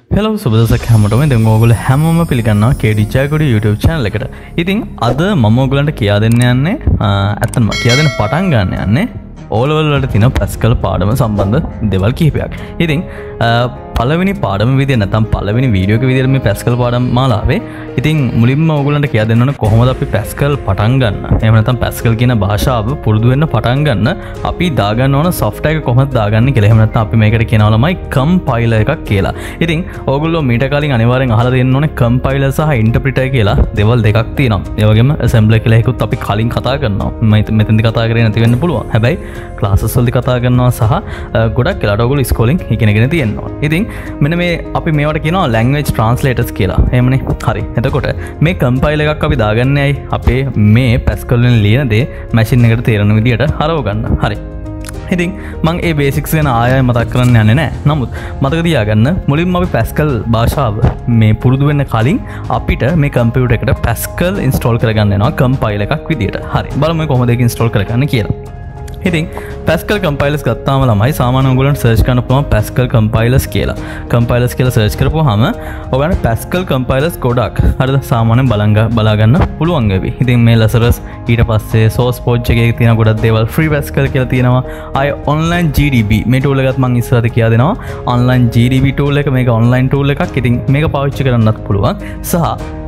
Hello සුබදසක් හැමෝටම. දැන් ඕගොල්ලෝ හැමෝම පිළිගන්නවා KD ජයකොඩි YouTube channel එකට. ඉතින් අද මම ඕගොල්ලන්ට කියා දෙන්න යන්නේ ඇත්තටම කියා දෙන්න පටන් ගන්න යන්නේ O level වලට තියෙන Pascal පාඩම සම්බන්ධ දේවල් කිහිපයක්. ඉතින් පළවෙනි පාඩම විදිය නැත්නම් පළවෙනි වීඩියෝ එක විදියට මේ Pascal පාඩම මාලාවේ ඉතින් මුලින්ම ඕගොල්ලන්ට කියා දෙන්න ඕන කොහොමද අපි Pascal පටන් ගන්න. එහෙම නැත්නම් Pascal කියන භාෂාව පුරුදු වෙන්න පටන් ගන්න අපි දාගන්න ඕන software එක කොහොමද දාගන්නේ කියලා. එහෙම නැත්නම් අපි මේකට කියනවා ළමයි compiler එකක් කියලා. ඉතින් ඕගොල්ලෝ මීට කලින් අනිවාර්යෙන් අහලා තියෙන්න ඕනේ compiler සහ interpreter කියලා දේවල් දෙකක් තියෙනවා. ඒ වගේම assembler කියලා එකකුත් අපි කලින් කතා කරනවා. මම මෙතනදි කතා කරේ නැති වෙන්න පුළුවන්. හැබැයි ක්ලාසස් වලදී කතා කරනවා සහ ගොඩක් වෙලාවට ඔයගොල්ලෝ ඉස්කෝලෙන් ඉගෙනගෙන තියෙනවා. ඉතින් මෙන්න මේ අපි මේවට කියනවා language translators කියලා. එහෙමනේ. හරි. එතකොට මේ compiler එකක් අපි දාගන්නේ ඇයි? අපේ මේ Pascal වලින් ලියන දේ machine එකට තේරෙන විදියට හරව ගන්න. හරි. ඉතින් මම ඒ බේසික්ස් ගැන ආයෙ මතක් කරන්න යන්නේ නැහැ. නමුත් මතක තියාගන්න මුලින්ම අපි Pascal භාෂාව මේ පුරුදු වෙන්න කලින් අපිට මේ කම්පියුටර් එකට Pascal install කරගන්න වෙනවා compiler එකක් විදියට. හරි. බලමු කොහොමද ඒක install කරගන්නේ කියලා. ඉතින් Pascal compilers ගත්තාම ළමයි සාමාන්‍ය ඔයගොල්ලන්ට search කරන්න පුළුවන් Pascal compilers කියලා. compilers කියලා search කරපුවාම ඔයගොල්ලන්ට Pascal compilers ගොඩක් හරිද සාමාන්‍යයෙන් බලා ගන්න පුළුවන් වෙවි. ඉතින් මේ Lazarus ඊට පස්සේ source project එකේ තියෙන ගොඩක් දේවල් free Pascal කියලා තියෙනවා. ආය online GDB මේ tool එකත් මම ඉස්සරහට කියා දෙනවා. online GDB tool එක මේක online tool එකක්. ඉතින් මේක පාවිච්චි කරන්නත් පුළුවන්. සහ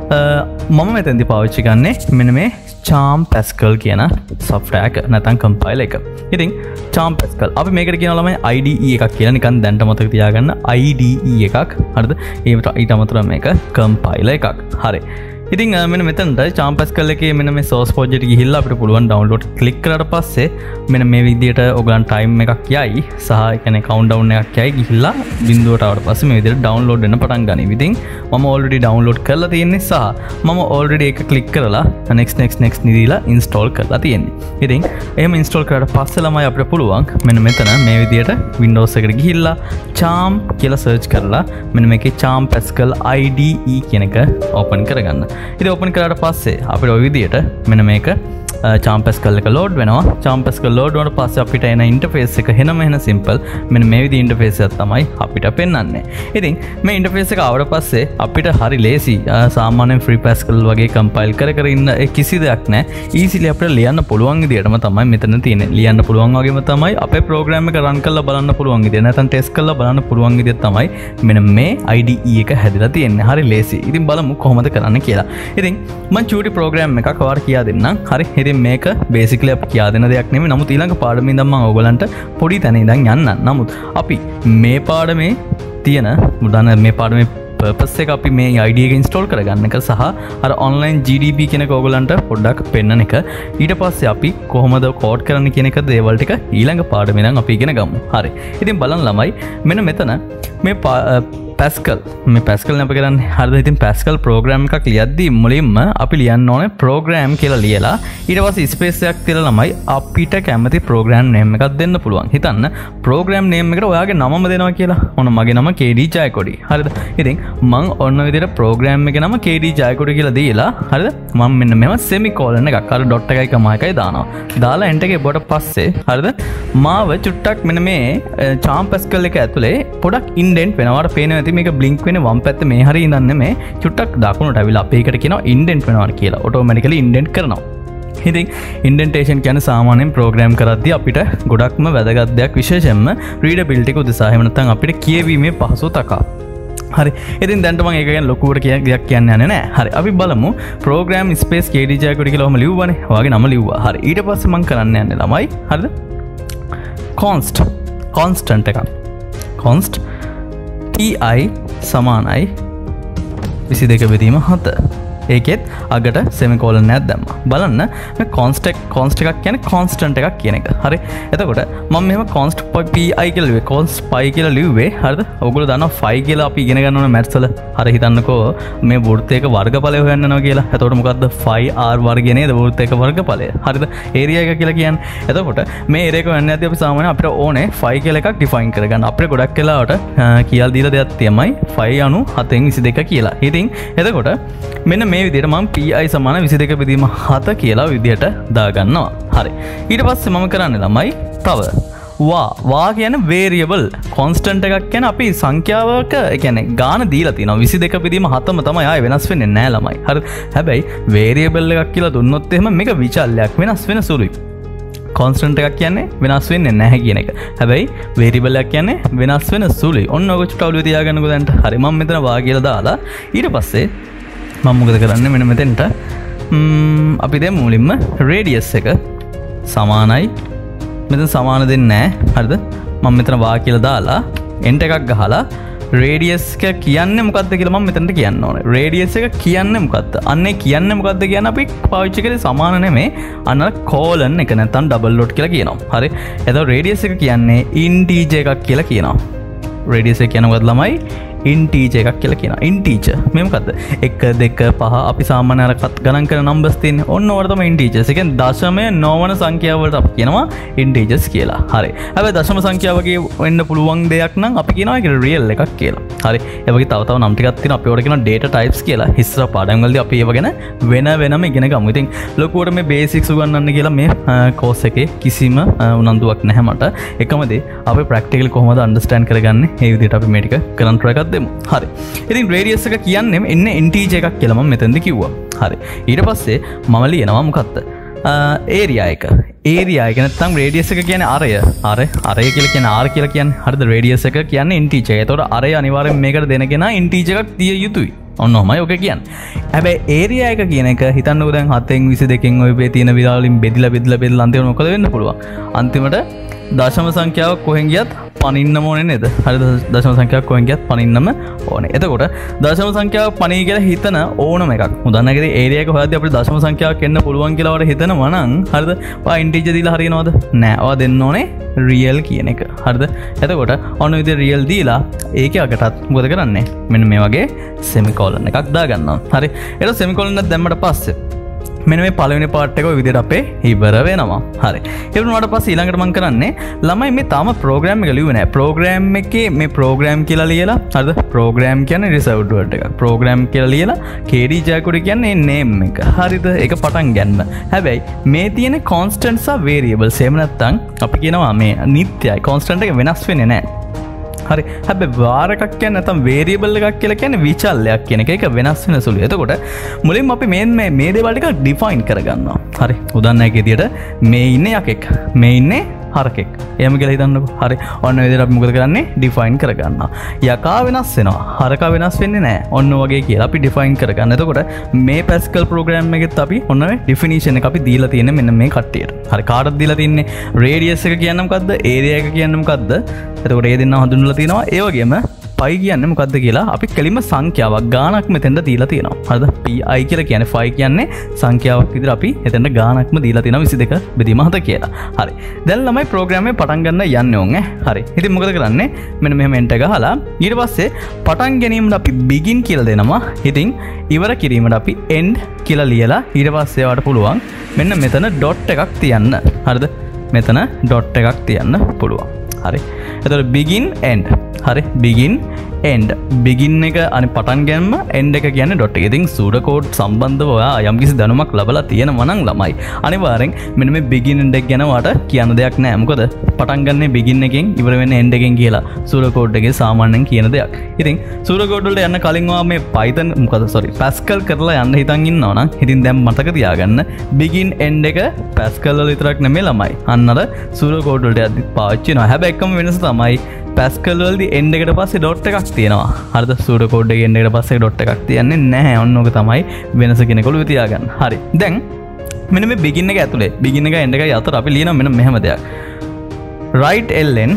මම මෙතෙන්දී පාවිච්චි කරන්නේ මෙන්න මේ Charm Pascal කියන software එක නැත්නම් compiler එක. ඉතින් Charm Pascal අපි මේකට කියනවා ළමයි IDE එකක් කියලා. නිකන් දැන්ට මතක තියාගන්න IDE එකක්. හරිද? ඊට අමතරව මේක compiler එකක්. හරි. ඉතින් මෙන්න මෙතනට Charm Pascal එකේ මෙන්න මේ source project ගිහිල්ලා අපිට පුළුවන් download click කරාට පස්සේ මෙන්න මේ විදියට ඔයගලන් time එකක් යයි සහ ඒ කියන්නේ countdown එකක් යයි ගිහිල්ලා බිඳුවට ආවට පස්සේ මේ විදියට download වෙන්න පටන් ගනී. ඉතින් මම already download කරලා තියෙන්නේ සහ මම already ඒක click කරලා next නිදීලා install කරලා තියෙන්නේ. ඉතින් එහෙම install කරාට පස්සේ ළමයි අපිට පුළුවන් මෙන්න මෙතන මේ විදියට Windows එකට ගිහිල්ලා Charm කියලා search කරලා මෙන්න මේකේ Charm Pascal IDE කියන එක open කරගන්න. ඉතින් open කරාට පස්සේ අපිට ওই විදියට මෙන්න මේක Charm Pascal එක load වෙනවා. Charm Pascal load වුණාට පස්සේ අපිට එන interface එක එන simple මෙන්න මේ විදිහේ interface එකක් තමයි අපිට පෙන්වන්නේ. ඉතින් මේ interface එක ආවට පස්සේ අපිට හරි ලේසි. සාමාන්‍යයෙන් free Pascal වගේ compile කර ඉන්න කිසි දෙයක් නැහැ. easily අපිට ලියන්න පුළුවන් විදිහටම තමයි මෙතන තියෙන්නේ. ලියන්න පුළුවන් වගේම තමයි අපේ program එක run කරලා බලන්න පුළුවන් විදිහ. නැත්නම් test කරලා බලන්න පුළුවන් විදිහ තමයි මෙන්න මේ IDE එක හැදලා තියෙන්නේ. හරි ලේසි. ඉතින් බලමු කොහොමද කරන්න කියලා. ඉතින් මම චූටි program එකක් ඔයාලට කියා දෙන්නම්. හරි. ඉතින් මේක basically අපි කියා දෙන දෙයක් නෙමෙයි. නමුත් ඊළඟ පාඩමේ ඉඳන් මම ඔයගලන්ට පොඩි තැන ඉඳන් යන්නම්. නමුත් අපි මේ පාඩමේ තියෙන මුදාන මේ පාඩමේ purpose එක අපි මේ IDE එක install කරගන්න එක සහ අර online GDB කියන එක ඔයගලන්ට පොඩ්ඩක් පෙන්නන එක. ඊට පස්සේ අපි කොහොමද code කරන්න කියන එක දේවල් ටික ඊළඟ පාඩමේ ඉඳන් අපි ඉගෙන ගමු. හරි. ඉතින් බලන්න ළමයි මෙන්න මෙතන මේ Pascal මේ Pascal නේ අපි කරන්නේ. හරිද? ඉතින් Pascal program එකක් ලියද්දී මුලින්ම අපි ලියන්න ඕනේ program කියලා ලියලා ඊට පස්සේ space එකක් තියලා ළමයි අපිට කැමති program name එකක් දෙන්න පුළුවන්. හිතන්න program name එකට ඔයාගේ නමම දෙනවා කියලා. ඔන්න මගේ නම KD ජයකොඩි. හරිද? ඉතින් මම ඔන්න විදිහට program එකේ නම KD ජයකොඩි කියලා දීලා හරිද? මම මෙන්න මෙහෙම semicolon එකක් අර dot එකයි කමා එකයි දානවා. දාලා enter එක එබුවට පස්සේ හරිද? මාව චුට්ටක් මෙන්න මේ Charm Pascal එක ඇතුලේ පොඩක් indent වෙනවා. පේනවා මේක blink වෙන වම් පැත්ත මේ හරිය ඉඳන්නේ මේ චුට්ටක් දකුණට ඇවිල්ලා අපි ඒකට කියනවා indent වෙනවා කියලා. automatically indent කරනවා. ඉතින් indentation කියන්නේ සාමාන්‍යයෙන් program කරද්දී අපිට ගොඩක්ම වැදගත් දෙයක් විශේෂයෙන්ම readability එක උදෙසා. එහෙම නැත්නම් අපිට කියවීමේ පහසු තකා. හරි. ඉතින් දැන්ට මම ඒක ගැන ලොකුවට දෙයක් කියන්න යන්නේ නැහැ. හරි. අපි බලමු program space KD ජයකොඩි කියලා ඔහම ලියුවානේ. ඔයාගේ නම ලියුවා. හරි. ඊට පස්සේ මම කරන්න යන්නේ ළමයි. හරිද? constant එකක්. const ti සමානයි 22 බෙදීම 7. ඒකෙත් අගට semicolon එකක් දැම්මා. බලන්න මේ const එකක් කියන්නේ constant එකක් කියන එක. හරි. එතකොට මම මෙහෙම const pi කියලා ලිව්වේ. const pi කියලා ලිව්වේ. හරිද? ඔයගොල්ලෝ දන්නවා phi කියලා අපි ඉගෙන ගන්න ඕනේ maths වල. හරි හිතන්නකෝ මේ වෘත්තයක වර්ගඵලය හොයන්න යනවා කියලා. එතකොට මොකද්ද phi r වර්ගය නේද වෘත්තයක වර්ගඵලය. හරිද? area එක කියලා කියන්නේ. එතකොට මේ area එක හොයන්න යද්දී අපි සාමාන්‍යයෙන් අපිට ඕනේ phi කියලා එකක් define කරගන්න. අපිට ගොඩක් වෙලාවට කියලා දීලා දෙයක් තමයි phi anu 7/22 කියලා. ඉතින් එතකොට මෙන්න මේ විදිහට මම pi සමාන 22 බෙදීම 7 කියලා විදිහට දාගන්නවා. හරි. ඊට පස්සේ මම කරන්නේ ළමයි තව වා කියන වේරියබල් කොන්ස්ටන්ට් එකක් කියන අපි සංඛ්‍යාවක කියන්නේ ගාන දීලා තිනවා 22 පිදීම 7ම තමයි ආයේ වෙනස් වෙන්නේ නැහැ ළමයි. හරි. හැබැයි වේරියබල් එකක් කියලා දුන්නොත් එහෙම මේක විචල්යක් වෙනස් වෙන සුළුයි. කොන්ස්ටන්ට් එකක් කියන්නේ වෙනස් වෙන්නේ නැහැ කියන එක. හැබැයි වේරියබල් එකක් කියන්නේ වෙනස් වෙන සුළුයි. ඔන්න ඔක චුට්ට ඔළුවේ තියාගන්නකෝ දැන්ට. හරි මම මෙතන වා කියලා දාලා ඊට පස්සේ මම මොකද කරන්නේ මෙන්න මෙතෙන්ට අපි දැන් මුලින්ම රේඩියස් එක සමානයි මෙතන සමාන දෙන්නේ නැහැ. හරිද? මම මෙතන වා කියලා දාලා එන්ටර් එකක් ගහලා රේඩියස් එක කියන්නේ මොකක්ද කියලා මම මෙතනට කියන්න ඕනේ. රේඩියස් එක කියන්නේ මොකක්ද? අන්නේ කියන්නේ මොකක්ද කියන අපි පාවිච්චි කරේ සමාන නෙමෙයි. අන්න කෝලන් එක නැත්නම් ඩබල් ඩොට් කියලා කියනවා. හරි. එතකොට රේඩියස් එක කියන්නේ ඉන්ටීජර් එකක් කියලා කියනවා. රේඩියස් එක කියන්නේ මොකක්ද ළමයි? ඉන්ටීජර් එකක් කියලා කියනවා. ඉන්ටීජර් මේ මොකද්ද? 1 2 5 අපි සාමාන්‍ය අර ගණන් කරන නම්බර්ස් තියෙන්නේ. ඔන්න ඕවට තමයි ඉන්ටීජර්ස්. ඒ කියන්නේ දශමය නොවන සංඛ්‍යාව වලට අපි කියනවා ඉන්ටීජර්ස් කියලා. හරි. හැබැයි දශම සංඛ්‍යාව වගේ වෙන්න පුළුවන් දෙයක් නම් අපි කියනවා ඒක රියල් එකක් කියලා. හරි. ඒ වගේ තව නම් ටිකක් තියෙනවා. අපි ඒවට කියනවා data types කියලා. ඉස්සර පාඩම් වලදී අපි ඒව ගැන වෙනම ඉගෙන ගමු. ඉතින් ලොකුවට මේ බේසික්ස් උගන්වන්න කියලා මේ කෝස් එකේ කිසිම උනන්දුවක් නැහැ මට. එකම දේ අපි ප්‍රැක්ටිකලි කොහොමද අන්ඩර්ස්ටෑන්ඩ් කරගන්නේ? මේ විදිහට අපි මේ ටික කරන් try එකක් දෙමු. හරි. ඉතින් රේඩියස් එක කියන්නේ ඉන්නේ ඉන්ටීජර් එකක් කියලා මම මෙතනදි කිව්වා. හරි. ඊට පස්සේ මම ලියනවා මොකක්ද? ඒරියා එක. ඒරියා එක නැත්නම් රේඩියස් එක කියන්නේ අරය කියලා කියන්නේ r කියලා කියන්නේ. හරිද? රේඩියස් එක කියන්නේ ඉන්ටීජර්. ඒතකොට අරය අනිවාර්යෙන් මේකට දෙන කෙනා ඉන්ටීජර් එකක් දිය යුතුයි. ඔන්න ඔහමයි ඔක කියන්නේ. හැබැයි ඒරියා එක කියන එක හිතන්නකෝ දැන් 7න් 22න් ඔය මේ තියෙන විලාවලින් බෙදලා අන්තිමට මොකද වෙන්න පුළුවන්? අන්තිමට දශම සංඛ්‍යාවක් කොහෙන් ගියත් පනින්නම ඕනේ නේද? හරිද? දශම සංඛ්‍යාවක් කොහෙන් ගියත් පනින්නම ඕනේ. එතකොට දශම සංඛ්‍යාවක් පණී කියලා හිතන ඕනම එකක්. උදාහරණයකට ඒරියා එක හොයද්දී අපිට දශම සංඛ්‍යාවක් එන්න පුළුවන් කියලා වල හිතනවා නම් හරිද? ඔයා ඉන්ටීජර් දීලා හරියනවද? නෑ. ඔයා දෙන්න ඕනේ රියල් කියන එක. හරිද? එතකොට ඔන්න විදිහට රියල් දීලා ඒකේ අකටත් මොකද කරන්නේ? මෙන්න මේ වගේ සෙමිකෝලන් එකක් දාගන්නවා. හරි. ඒක සෙමිකෝලන් එකක් දැම්මට පස්සේ මෙන්න මේ පළවෙනි පාර්ට් එක ඔය විදිහට අපේ ඉවර වෙනවා. හරි. ඒ වුණාට පස්සේ ඊළඟට මම කරන්නේ ළමයි මේ තාම ප්‍රෝග්‍රෑම් එක ලියුවේ නැහැ. ප්‍රෝග්‍රෑම් එකේ මේ ප්‍රෝග්‍රෑම් කියලා ලියලා හරිද? ප්‍රෝග්‍රෑම් කියන්නේ රිසර්ව්ඩ් වර්ඩ් එකක්. ප්‍රෝග්‍රෑම් කියලා ලියලා KD ජයකොඩි කියන්නේ නේම් එක. හරිද? ඒක පටන් ගන්න. හැබැයි මේ තියෙන කොන්ස්ටන්ට්ස් සහ වේරියබල්ස් එහෙම නැත්නම් අපි කියනවා මේ නිත්‍යයි. කොන්ස්ටන්ට් එක වෙනස් වෙන්නේ නැහැ. හරි. හැබැයි වාර එකක් කියන්නේ නැත්නම් වේරියබල් එකක් කියලා කියන්නේ විචල්යක් කියන එක. ඒක වෙනස් වෙන සුළුයි. එතකොට මුලින්ම අපි මේ දේවල් ටික ඩිෆයින් කරගන්නවා. හරි. උදාහරණයක් විදියට මේ ඉන්නේ යකෙක්. මේ ඉන්නේ හරකෙක්. එහෙම කියලා හිතන්නකෝ. හරි. ඔන්න ඔය විදිහට අපි මොකද කරන්නේ? ඩිෆයින් කරගන්නවා. යකා වෙනස් වෙනවා. හරකා වෙනස් වෙන්නේ නැහැ. ඔන්න වගේ කියලා අපි ඩිෆයින් කරගන්න. එතකොට මේ පැස්කල් ප්‍රෝග්‍රෑම් එකෙත් අපි ඔන්න ඔය ඩිෆිනිෂන් එක අපි දීලා තියෙන්නේ මෙන්න මේ කට්ටියට. හරි. කාටද දීලා තින්නේ? රේඩියස් එක කියන්නේ මොකද්ද? ඒරියා එක කියන්නේ මොකද්ද? එතකොට ඒ දෙන්නා හඳුන්වලා තියෙනවා. ඒ වගේම පයි කියන්නේ මොකද්ද කියලා අපි කෙලින්ම සංඛ්‍යාවක් ගානක් මෙතෙන්ද දීලා තියෙනවා. හරිද? pi කියලා කියන්නේ 5 කියන්නේ සංඛ්‍යාවක් විදිහට අපි එතෙන්ද ගානක්ම දීලා තියෙනවා 22 බෙදීම 7 කියලා. හරි. දැන් ළමයි ප්‍රෝග්‍රෑම් එක පටන් ගන්න යන්නේ ඕන් ඈ. හරි. ඉතින් මොකද කරන්නේ? මෙන්න මෙහෙම එන්ටර් ගහලා ඊට පස්සේ පටන් ගැනීමට අපි begin කියලා දෙනවා. ඉතින් ඉවර කිරීමට අපි end කියලා ලියලා ඊට පස්සේ යාට පුළුවන් මෙන්න මෙතන dot එකක් තියන්න. හරිද? මෙතන dot එකක් තියන්න පුළුවන්. හරි. එතකොට begin end. හරි. begin end. begin එක අනේ පටන් ගැනීම end එක කියන්නේ dot එක. ඉතින් සූඩ කෝඩ් සම්බන්ධව ඔයා යම්කිසි දැනුමක් ලැබලා තියෙනවා නම් ළමයි අනිවාර්යෙන් මෙන්න මේ begin end එක ගැන වාට කියන්න දෙයක් නැහැ. මොකද පටන් ගන්නේ begin එකෙන් ඉවර වෙන්නේ end එකෙන් කියලා සූඩ කෝඩ් එකේ සාමාන්‍යයෙන් කියන දෙයක්. ඉතින් සූඩ කෝඩ් වලට යන්න කලින් ඔයා මේ Python Pascal කරලා යන්න හිතන් ඉන්නවා නම් ඉතින් දැන් මතක තියාගන්න begin end එක Pascal වල විතරක් නෙමෙයි ළමයි. අන්න අර සූඩ කෝඩ් වලට යද්දි පාවිච්චි වෙනවා. හැබැයි එකම වෙනස තමයි Pascal වලදී end එකට පස්සේ dot එකක් තියෙනවා. හරිද? සූඩ කෝඩ් එකේ end එකට පස්සේ dot එකක් තියන්නේ නැහැ. ඔන්න ඔක තමයි වෙනස කෙනෙකුළු තියාගන්න. හරි. දැන් මෙන්න මේ begin එක ඇතුලේ begin එක end එකයි අතර අපි ලියනවා මෙන්න මෙහෙම දෙයක්. right line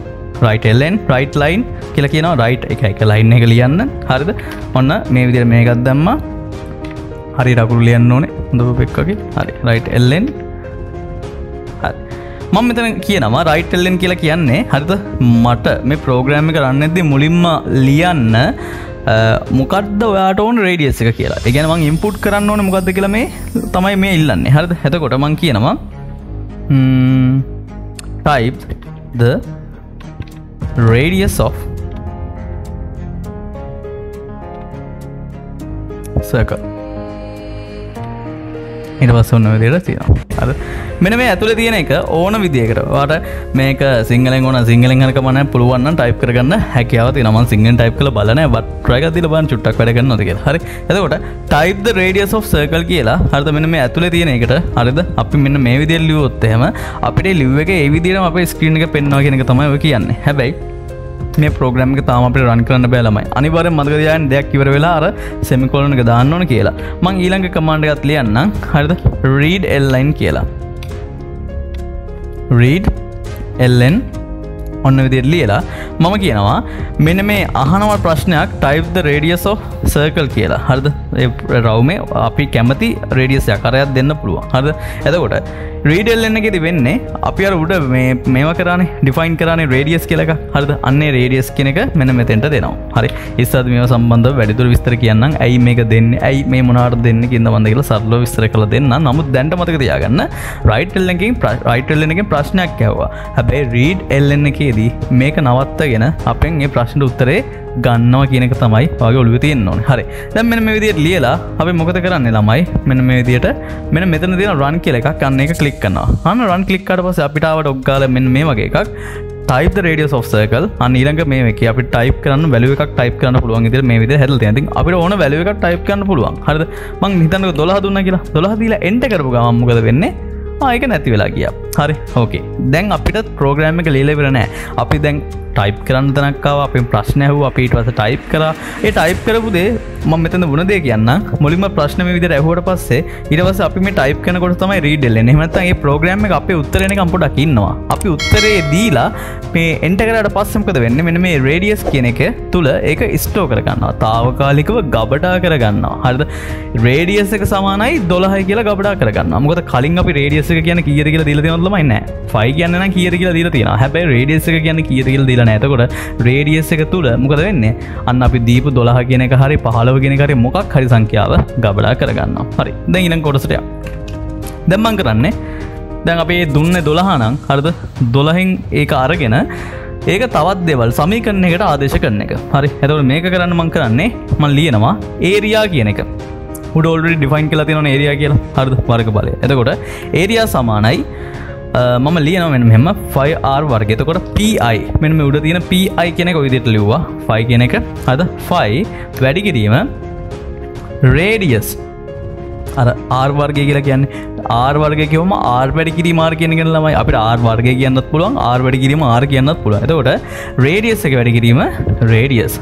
කියලා කියනවා. right එක line එක ලියන්න. හරිද? ඔන්න මේ විදිහට මේකක් දැම්මා. හරියට අකුරු ලියන්න ඕනේ. හොඳ පෙක් වගේ. හරි. right line. හරි. මම මෙතන කියනවා right line කියලා කියන්නේ හරිද? මට මේ ප්‍රෝග්‍රෑම් එක රන් වෙද්දී මුලින්ම ලියන්න මොකද්ද ඔයාට ඕන රේඩියස් එක කියලා. ඒ කියන්නේ මම ඉන්පුට් කරන්න ඕනේ මොකද්ද කියලා මේ තමයි මේ ඉල්ලන්නේ. හරිද? එතකොට මම කියනවා type the radius of circle. ඊට පස්සේ ඔන්න ඔය විදිහට තියෙනවා. හරි. මෙන්න මේ ඇතුලේ තියෙන එක ඕන විදියකට. ඔයාලට මේක සිංහලෙන් ඕන සිංහලෙන් හරි කමන්නේ පුළුවන් නම් ටයිප් කරගන්න හැකියාව තියෙනවා. මම සිංහලෙන් ටයිප් කරලා බලලා නැහැ. බට් try එකක් දීලා බලන්න චුට්ටක් වැඩ කරනවද කියලා. හරි. එතකොට type the radius of circle කියලා. හරිද? මෙන්න මේ ඇතුලේ තියෙන එකට. හරිද? අපි මෙන්න මේ විදියට ලියුවොත් එහෙම අපිට ලිව් එකේ ඒ විදියටම අපේ ස්ක්‍රීන් එක පෙන්වනවා කියන එක තමයි ඔය කියන්නේ. හැබැයි මේ ප්‍රෝග්‍රෑම් එක තාම අපිට රන් කරන්න බෑ ළමයි. අනිවාර්යෙන් මතක තියාගන්න දෙයක් ඉවර වෙලා අර semicolon එක දාන්න ඕන කියලා. මම ඊළඟ කමාන්ඩ් එකත් ලියන්නම්. හරිද? read ln කියලා. read ln ඔන්න විදිහට ලියලා මම කියනවා මෙන්න මේ අහනවා ප්‍රශ්නයක් type the radius of circle කියලා. හරිද? ඒ රවුමේ අපි කැමති රේඩියස් ආකාරයක් දෙන්න පුළුවන්. හරිද? එතකොට read ln එකේදී වෙන්නේ අපි අර උඩ මේවා කරානේ define කරානේ radius කියලා එකක්. හරිද? අන්නේ radius කියන එක මෙන්න මෙතෙන්ට දෙනවා. හරි. ඉස්සරද මේවා සම්බන්ධව වැඩිදුර විස්තර කියන්නම්. ඇයි මේක දෙන්නේ? ඇයි මේ මොනවාටද දෙන්නේ කියන බඳ කියලා සරලව විස්තර කරලා දෙන්නම්. නමුත් දැන්ට මතක තියාගන්න right ln එකෙන් ප්‍රශ්නයක් ඇහුවා. හැබැයි read ln එකේදී මේක නවත්තගෙන අපෙන් මේ ප්‍රශ්නෙට උත්තරේ ගන්නවා කියන එක තමයි ඔයාගේ ඔළුවේ තියෙන්න ඕනේ. හරි. දැන් මෙන්න මේ විදිහට ලියලා අපි මොකද කරන්නේ ළමයි? මෙන්න මේ විදිහට මෙන්න මෙතන තියෙන run කියලා එකක් අන්න ඒක ක්ලික් කරනවා. අන්න run ක්ලික් කරාට පස්සේ අපිට ආවට ඔක්ගාලා මෙන්න මේ වගේ එකක් type the radius of circle අන්න ඊළඟ මේ එකේ අපිට type කරන්න value එකක් type කරන්න පුළුවන් විදිහට මේ විදිහට හැදලා තියෙනවා. ඉතින් අපිට ඕන value එකක් type කරන්න පුළුවන්. හරිද? මං හිතන්නකෝ 12 දුන්නා කියලා. 12 දීලා enter කරපු ගමන් මොකද වෙන්නේ? ඒක නැති වෙලා ගියා. හරි. ඕකේ. දැන් අපිට ප්‍රෝග්‍රෑම් එක ලියලා ඉවර නැහැ. අපි දැන් ටයිප් කරන්න තැනක් ආවා. අපෙන් ප්‍රශ්න ඇහුවා. අපි ඊට පස්සේ ටයිප් කරා. ඒ ටයිප් කරපු දේ මම මෙතන වුණ දේ කියන්නම්. මුලින්ම ප්‍රශ්න මේ විදිහට ඇහුවට පස්සේ ඊට පස්සේ අපි මේ ටයිප් කරනකොට තමයි read එන්නේ. එහෙම නැත්නම් මේ ප්‍රෝග්‍රෑම් එක අපේ උත්තරේ නිකන් පොඩක් ඉන්නවා. අපි උත්තරේ දීලා මේ එන්ටර් කරාට පස්සේ මොකද වෙන්නේ? මෙන්න මේ radius කියන එක තුල ඒක ස්ටෝර් කර ගන්නවා. తాවකාලිකව ගබඩා කර ගන්නවා. හරිද? radius එක සමානයි 12යි කියලා ගබඩා කර ගන්නවා. මොකද කලින් අපි radius එක කියන්නේ කීයද කියලා දීලා තියෙනවද ළමයි? නැහැ. 5 කියන්නේ නම් කීයද කියලා දීලා තියෙනවා. හැබැයි radius එක කියන්නේ කීයද කියලා දීලා නැහැ. එතකොට radius එක තුල මොකද වෙන්නේ? අන්න අපි දීපු 12 කියන එක හරි 15 කියන එක හරි මොකක් හරි සංඛ්‍යාව ගබඩා කර ගන්නවා. හරි. දැන් ඊළඟ කොටසට යමු. දැන් මම කරන්නේ දැන් අපි දුන්නේ 12 නම් හරිද? 12න් ඒක අරගෙන ඒක තවත් දේවල් සමීකරණයකට ආදේශ කරන එක. හරි. එතකොට මේක කරන්න මම කරන්නේ මම ලියනවා area කියන එක. උඩ already define කරලා තියෙනවනේ area කියලා. හරිද? වර්ග බලය. එතකොට area සමානයි මම ලියනවා මෙන්න මෙහෙම 5r වර්ගය. එතකොට pi මෙන්න මේ උඩ තියෙන pi කියන එක ඔය විදිහට ලිව්වා. 5 කියන එක. හරිද? 5 වැඩි කිරීම radius අර r වර්ගය කියලා කියන්නේ r වර්ගය කියවම r වැඩි කිරීම r කියන එක ළමයි අපිට r වර්ගය කියන්නත් පුළුවන් r වැඩි කිරීම r කියන්නත් පුළුවන්. එතකොට radius එක වැඩි කිරීම radius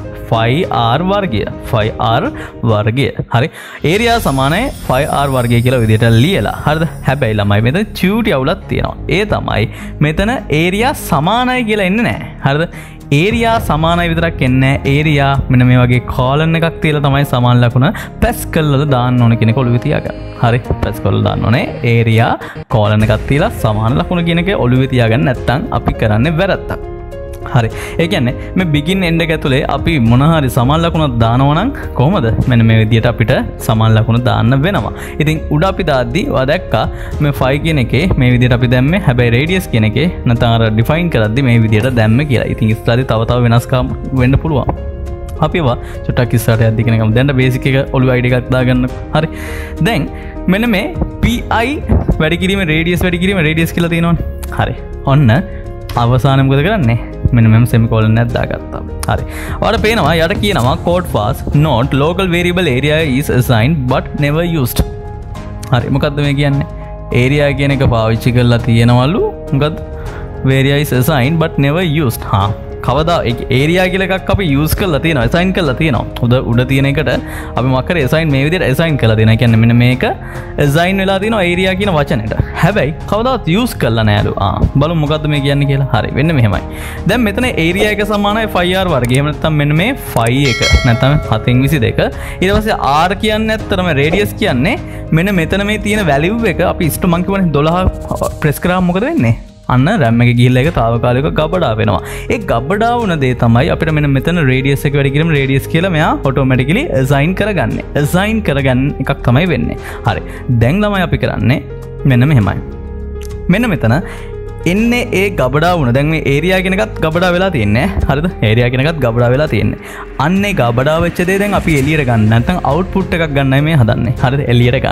5r වර්ගය 5r වර්ගය. හරි. area සමානයි 5r වර්ගය කියලා විදිහට ලියලා. හරිද? හැබැයි ළමයි මෙතන චූටි අවුලක් තියෙනවා. ඒ තමයි මෙතන area සමානයි කියලා එන්නේ නැහැ. හරිද? area සමානයි විතරක් එන්නේ නැහැ. area මෙන්න මේ වගේ column එකක් තියලා තමයි සමාන ලකුණ pascal වල දාන්න ඕන කියන එක ඔළුවේ තියාගන්න. හරි. pascal වල දාන්න ඕනේ. area column එකක් තියලා සමාන ලකුණ කියන එක ඔළුවේ තියාගන්න නැත්නම් අපි කරන්නේ වැරද්දක්. හරි. ඒ කියන්නේ මේ begin end එක ඇතුලේ අපි මොන හරි සමාන ලකුණක් දානවා නම් කොහොමද? මෙන්න මේ විදිහට අපිට සමාන ලකුණ දාන්න වෙනවා. ඉතින් උඩ අපි දාද්දි ඔයා දැක්කා මේ 5 කියන එකේ මේ විදිහට අපි දැම්මේ. හැබැයි radius කියන එකේ නැත්නම් අර define කරද්දි මේ විදිහට දැම්මේ කියලා. ඉතින් ඉස්සරහදී තව වෙනස්කම් වෙන්න පුළුවන්. අපි ඒවා චුට්ටක් ඉස්සරහට යද්දි කියන එක දැන් බේසික් එක ඔළුව ID එකක් දාගන්න. හරි. දැන් මෙන්න මේ pi වැඩි කිරීම radius වැඩි කිරීම radius කියලා තියෙනවනේ. හරි. ඔන්න අවසානයේ මොකද කරන්නේ? මෙන්න මෙම semicolon එකක් දාගත්තා. හරි. ඔයාලට පේනවා යට කියනවා code fast note local variable area is assigned but never used. හරි. මොකද්ද මේ කියන්නේ? area කියන එක පාවිච්චි කරලා තියෙනවලු. මොකද්ද? area is assigned but never used. කවදා area කියලා එකක් අපි use කරලා තියෙනවා, assign කරලා තියෙනවා. උඩ තියෙන එකට අපි මොකක් කරේ assign මේ විදිහට assign කරලා තියෙනවා. ඒ කියන්නේ මෙන්න මේක assign වෙලා තියෙනවා area කියන වචනෙට. හැබැයි කවදාවත් use කරලා නෑලු. බලමු මොකද්ද මේ කියන්නේ කියලා. හරි. වෙන්න මෙහෙමයි. දැන් මෙතන area එක සමානයි 5r වර්ගය. එහෙම නැත්නම් මෙන්න මේ 5 එක. නැත්නම් 7/22. ඊට පස්සේ r කියන්නේ ඇත්තටම radius කියන්නේ මෙන්න මෙතන මේ තියෙන value එක අපි ඉස්ට මං කියවනේ 12 press කරාම මොකද වෙන්නේ? අන්න RAM එක ගිහිල්ලා ඒක తాවකාලිකව ගබඩා වෙනවා. ඒ ගබඩා වුණ දේ තමයි අපිට මෙන්න මෙතන radius එක වැඩි කිරීම radius කියලා මෙයා automatically assign කරගන්නේ. assign කරගන්න එකක් තමයි වෙන්නේ. හරි. දැන් ළමයි අපි කරන්නේ මෙන්න මෙහෙමයි. මෙන්න මෙතන එන්නේ ඒ ගබඩා වුණ. දැන් මේ area කියන එකත් ගබඩා වෙලා තියෙන්නේ. හරිද? area කියන එකත් ගබඩා වෙලා තියෙන්නේ. අන්නේ ගබඩා වෙච්ච දේ දැන් අපි එළියට ගන්න. නැත්නම් output එකක් ගන්නයි මේ හදන්නේ. හරිද? එළියට ගන්න.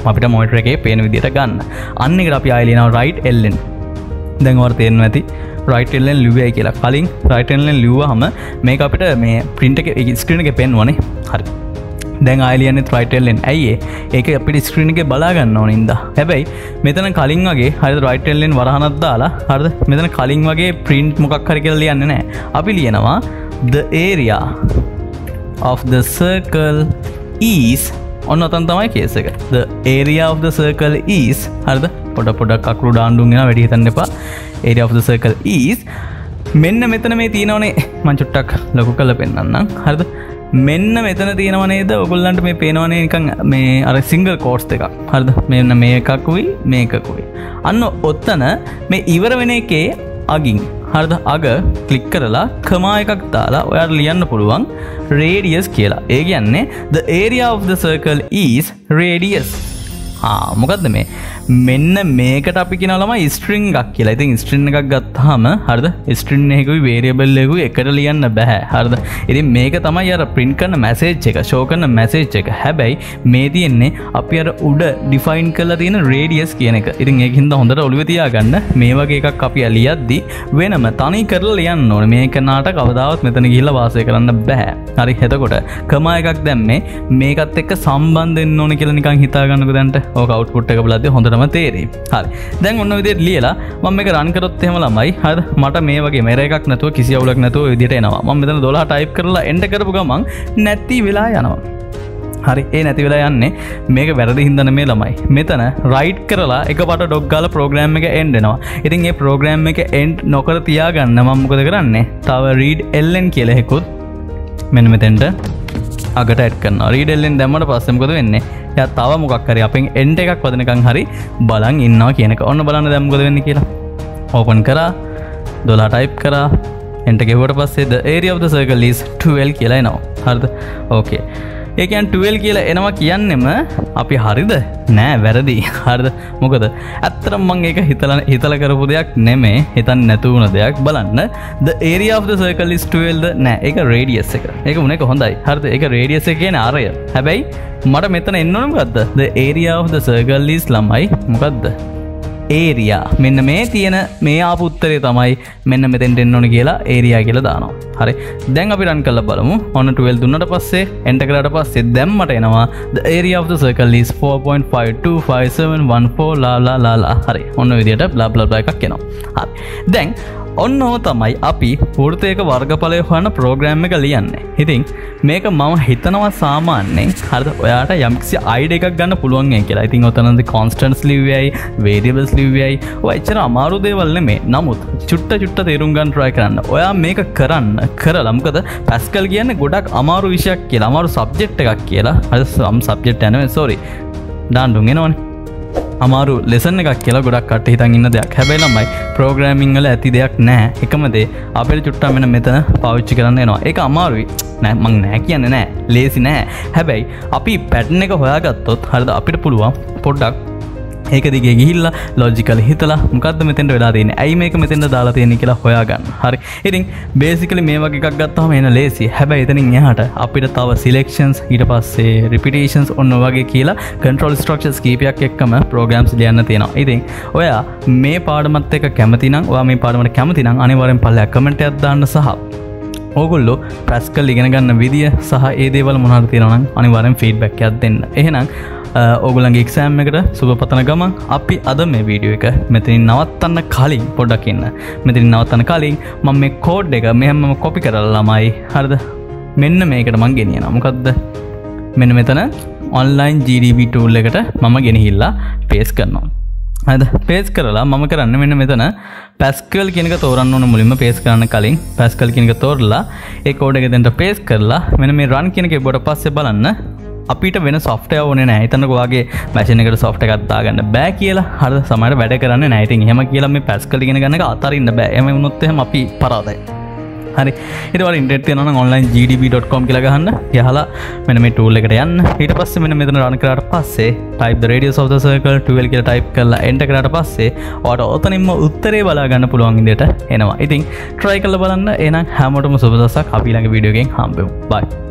අපිට මොනිටර් එකේ පේන විදිහට ගන්න. අන්න එකට අපි ආයෙ ලියනවා right ln. දැන් ඔයාලට තේරෙනවා ඇති right ln ලිව්වයි කියලා. කලින් right ln ලිව්වහම මේක අපිට මේ print එකේ screen එකේ පෙන්වන්නේ. හරි. දැන් ආයෙ ලියන්නේ right ln. ඇයි ඒක අපිට screen එකේ බලා ගන්න ඕන ඉඳා. හැබැයි මෙතන කලින් වගේ හරියට right ln වරහනක් දාලා හරිද? මෙතන කලින් වගේ print මොකක් හරි කියලා ලියන්නේ නැහැ. අපි ලියනවා the area of the circle is ඔන්න ඔතන තමයි කේස් එක. The area of the circle is හරිද? පොඩක් අකුරු දාන්න වෙනවා වැඩි හිතන්න එපා. area of the circle is මෙන්න මෙතන මේ තියෙනවනේ මම චුට්ටක් ලොකු කරලා පෙන්නන්නම්. හරිද? මෙන්න මෙතන තියෙනව නේද? ඔයගොල්ලන්ට මේ පේනවනේ නිකන් මේ අර සිංගල් කෝට්ස් දෙකක්. හරිද? මෙන්න මේ එකකුයි මේකකුයි. අන්න ඔතන මේ ඉවර වෙන එකේ අගින් හරිද? අග ක්ලික් කරලා කමා එකක් දාලා ඔයාලට ලියන්න පුළුවන් radius කියලා. ඒ කියන්නේ the area of the circle is radius. මොකද්ද මේ? මෙන්න මේකට අපි කියනවා ළමයි string එකක් කියලා. ඉතින් string එකක් ගත්තාම හරිද? string එකකුයි variable එකකුයි එකට ලියන්න බෑ. හරිද? ඉතින් මේක තමයි අර print කරන message එක, show කරන message එක. හැබැයි මේ තියෙන්නේ අපි අර උඩ define කරලා තියෙන radius කියන එක. ඉතින් ඒකින්ද හොඳට ඔළුවේ තියාගන්න මේ වගේ එකක් අපි ලියද්දි වෙනම තනි කරලා ලියන්න ඕනේ. මේක නාට කවදාවත් මෙතන ගිහිල්ලා වාසය කරන්න බෑ. හරි. එතකොට කමා එකක් දැම්මේ මේකත් එක්ක සම්බන්ධ වෙන්න ඕනේ කියලා නිකන් හිතා ගන්නකෝ දැන්ට. ඕක output එක බලද්දී හොඳටම තේරෙයි. හරි. දැන් ඔන්න ඔය විදිහට ලියලා මම මේක run කරොත් එහෙම ළමයි. හරිද? මට මේ වගේ මෙර එකක් නැතුව කිසි අවුලක් නැතුව ඔය විදිහට එනවා. මම මෙතන 12 type කරලා enter කරපු ගමන් නැති වෙලා යනවා. හරි. ඒ නැති වෙලා යන්නේ මේක වැරදි හින්දා නෙමෙයි ළමයි. මෙතන right කරලා එකපාරට dog ගාලා program එක end වෙනවා. ඉතින් මේ program එක end නොකර තියාගන්න මම මොකද කරන්නේ? තව read ln කියලා එකකුත් මෙන්න මෙතෙන්ට අගට ඇඩ් කරනවා. read ln දැම්මට පස්සේ මොකද වෙන්නේ? එයා තව මොකක් හරි අපෙන් end එකක් වදිනකන් හරි බලන් ඉන්නවා කියන එක. ඔන්න බලන්න දැන් මොකද වෙන්නේ කියලා. open කරා 12 type කරා enter ගෙවුවට පස්සේ the area of the circle is 12 කියලා එනවා. හරිද? okay. ඒ කියන්නේ 12 කියලා එනවා කියන්නෙම අපි හරිද? නෑ වැරදි. හරිද? මොකද ඇත්තටම මම ඒක හිතලා කරපු දෙයක් නෙමෙයි. හිතන්නේ නැතු වුණ දෙයක්. බලන්න the area of the circle is 12 නෑ ඒක radius එක. ඒක මොන එක හොඳයි. හරිද? ඒක radius එක කියන්නේ ආරය. හැබැයි මට මෙතන එන්න ඕන මොකද්ද? the area of the circle is ළමයි මොකද්ද? area. මෙන්න මේ තියෙන මේ ආපු උත්තරේ තමයි මෙන්න මෙතෙන්ට එන්න ඕන කියලා area කියලා දානවා. හරි. දැන් අපි run කරලා බලමු. ඔන්න 12 දුන්නට පස්සේ enter කරාට පස්සේ දැන් මට එනවා the area of the circle is 4.5255714 ලා. හරි. ඔන්න ඔය විදිහට blah blah blah එකක් එනවා. හරි. දැන් ඔන්න ඔය තමයි අපි වෘත්තයක වර්ගඵලය හොයන ප්‍රෝග්‍රෑම් එක ලියන්නේ. ඉතින් මේක මම හිතනවා සාමාන්‍යයෙන් හරිද ඔයාට යම්කිසි අයිඩියා එකක් ගන්න පුළුවන් කියලා. ඉතින් ඔතනදී constants ලිව්වයි, variables ලිව්වයි. ඔය එච්චර අමාරු දේවල් නෙමෙයි. නමුත් චුට්ට තේරුම් ගන්න try කරන්න. ඔයා මේක කරලා මොකද Pascal කියන්නේ ගොඩක් අමාරු විෂයක් කියලා. අමාරු subject එකක් කියලා. හරි subject නෙමෙයි sorry. දාන්න එනවනේ. අමාරු ලෙසන් එකක් කියලා ගොඩක් කට්ටිය හිතන් ඉන්න දෙයක්. හැබැයි ළමයි ප්‍රෝග්‍රෑමින් වල ඇති දෙයක් නැහැ. එකම දේ අපිට චුට්ටක් මෙතන පාවිච්චි කරන්න එනවා. ඒක අමාරුයි. නෑ මං නෑ කියන්නේ නෑ. ලේසි නෑ. හැබැයි අපි පැටර්න් එක හොයාගත්තොත් හරිද අපිට පුළුවන් පොඩ්ඩක් ඒක දිගේ ගිහිල්ලා ලොජිකලි හිතලා මොකද්ද මෙතෙන්ට වෙලා තියෙන්නේ? ඇයි මේක මෙතෙන්ට දාලා තියෙන්නේ කියලා හොයාගන්න. හරි. ඉතින් බේසිකලි මේ වගේ එකක් ගත්තාම එන ලේසි. හැබැයි එතනින් එහාට අපිට තව selections ඊට පස්සේ repetitions ඔන්න වගේ කියලා control structures කීපයක් එක්කම programs ලියන්න තියෙනවා. ඉතින් ඔයා මේ පාඩමත් එක්ක කැමති නම් ඔයා මේ පාඩමට කැමති නම් අනිවාර්යෙන් පල්ලෙහා comment එකක් දාන්න සහ ඕගොල්ලෝ Pascal ඉගෙන ගන්න විදිය සහ ඒ දේවල් මොනවද තියෙනවා නම් අනිවාර්යෙන් feedback එකක් දෙන්න. එහෙනම් ඕගොල්ලන්ගේ එක්සෑම් එකට සුබ පතන ගමන් අපි අද මේ වීඩියෝ එක මෙතනින් නවත්තන්න කලින් පොඩ්ඩක් ඉන්න. මෙතනින් නවත්තන්න කලින් මම මේ කෝඩ් එක මෙහෙම කොපි කරලා ළමයි හරිද? මෙන්න මේකට මම ගෙනියනවා. මොකද්ද? මෙන්න මෙතන online GDB tool එකට මම ගෙනහිල්ලා paste කරනවා. හරිද? paste කරලා මම කරන්නේ මෙන්න මෙතන Pascal කියන එක තෝරන්න ඕන මුලින්ම paste කරන්න කලින් Pascal කියන එක තෝරලා ඒ කෝඩ් එක දෙන්න paste කරලා මෙන්න මේ run කියන එක ඉබ්බට පස්සේ බලන්න අපිට වෙන software ඕනේ නැහැ. හිතන්නකෝ ඔයාගේ machine එකට software එකක් දාගන්න බෑ කියලා. හරිද? සමහරවිට වැඩ කරන්නේ නැහැ. ඉතින් එහෙම කියලා මේ Pascal ඉගෙන ගන්න එක අතරින්න බෑ. එහෙම වුණොත් එහෙම අපි පරාදයි. හරි. ඊට පස්සේ ඉන්ටර්නෙට් තියෙනවා නම් onlinegdb.com කියලා ගහන්න. ගහලා මෙන්න මේ tool එකට යන්න. ඊට පස්සේ මෙන්න මෙතන run කරාට පස්සේ type the radius of the circle 12 කියලා type කරලා enter කරාට පස්සේ ඔයාලට ඔතනින්ම උත්තරේ බලා ගන්න පුළුවන් විදිහට එනවා. ඉතින් try කරලා බලන්න. එහෙනම් හැමෝටම සුබ දවසක්. අපි ළඟ වීඩියෝ එකෙන් හම්බෙමු. bye.